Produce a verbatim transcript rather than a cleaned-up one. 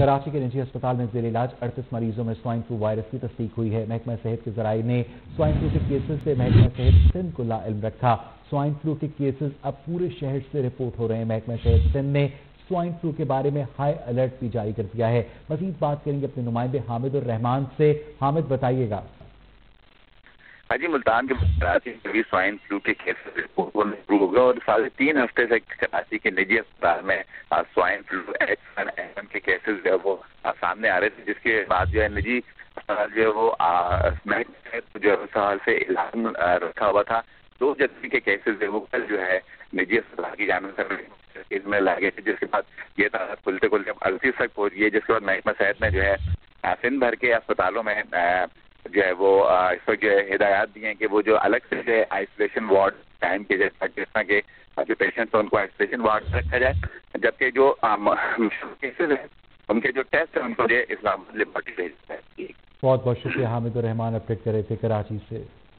کراچی کے نجی اسپتال میں زیر علاج اڑتیس مریضوں میں سوائن فلو وائرس کی تصدیق ہوئی ہے۔ محکمہ صحت کے ذرائع نے سوائن فلو کے کیسز سے محکمہ صحت سندھ کو لا علم رکھا۔ سوائن فلو کے کیسز اب پورے شہر سے رپورٹ ہو رہے ہیں۔ محکمہ صحت سندھ نے سوائن فلو کے بارے میں ہائی الرٹ بھی جاری کر دیا ہے۔ مزید بات کریں گے اپنے نمائندے حامد الرحمان سے۔ حامد بتائیے گا۔ ہاں جی، ملتان کے کراچی میں بھی سوائن فلو کے کیسز رپورٹ ہونا شروع ہو گیا اور ساڑھے تین ہفتے سے کراچی کے نجی اسپتال میں swine flu H one N one کے کیسز جو ہے وہ سامنے آ رہے تھے، جس کے بعد جو ہے نجی اسپتال جو ہے وہ جو ہے اس حال سے اعلان رکھا ہوا تھا۔ دو جنوری کے کیسز جو ہے وہ کل جو ہے نجی اسپتال کی جانب سے میں لائے گئے تھے، جس کے بعد یہ تعداد کھلتے کھلتے اڑتیس تک پہنچ گئی ہے، جس کے بعد محکمہ صحت نے جو ہے سندھ بھر کے اسپتالوں میں جو ہے وہ اس وقت جو ہے ہدایات دی ہیں کہ وہ جو الگ سے جو ہے آئسولیشن وارڈ قائم کیے جائے، جس طرح کے جو پیشنٹس ہیں ان کو آئسولیشن وارڈ میں رکھا جائے، جبکہ جو کیسز ہیں ان کے جو ٹیسٹ ہیں ان کو جو ہے اسلام آباد لیبارٹری بھیجا جائے۔ بہت بہت شکریہ حامد الرحمان، اپڈیٹ کر رہے تھے کراچی سے۔